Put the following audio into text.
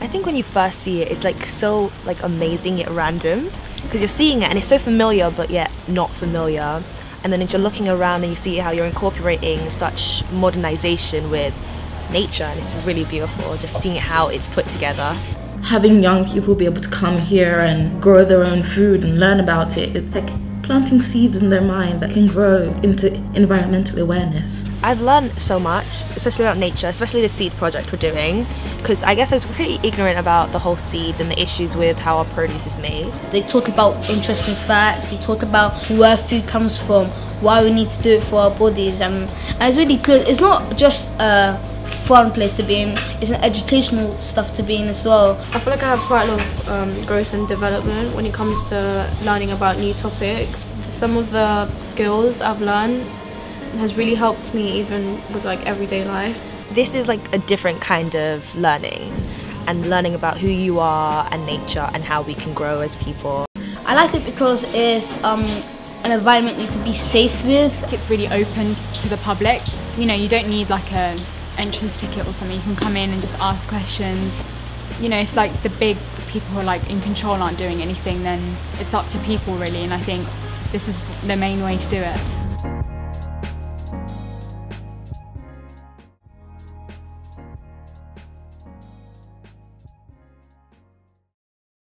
I think when you first see it, it's like so like amazing yet random, because you're seeing it and it's so familiar but yet not familiar. And then as you're looking around and you see how you're incorporating such modernization with nature, and it's really beautiful just seeing how it's put together. Having young people be able to come here and grow their own food and learn about it, it's like planting seeds in their mind that can grow into environmental awareness. I've learned so much, especially about nature, especially the seed project we're doing, because I guess I was pretty ignorant about the whole seeds and the issues with how our produce is made. They talk about interesting facts, they talk about where food comes from, why we need to do it for our bodies, and it's really good. It's not just a fun place to be in, it's an educational stuff to be in as well. I feel like I have quite a lot of growth and development when it comes to learning about new topics. Some of the skills I've learned has really helped me even with like everyday life. This is like a different kind of learning, and learning about who you are and nature and how we can grow as people. I like it because it's an environment you can be safe with. It's really open to the public. You know, you don't need like a entrance ticket or something. You can come in and just ask questions. You know, if like the big people who are like in control aren't doing anything, then it's up to people really, and I think this is the main way to do it.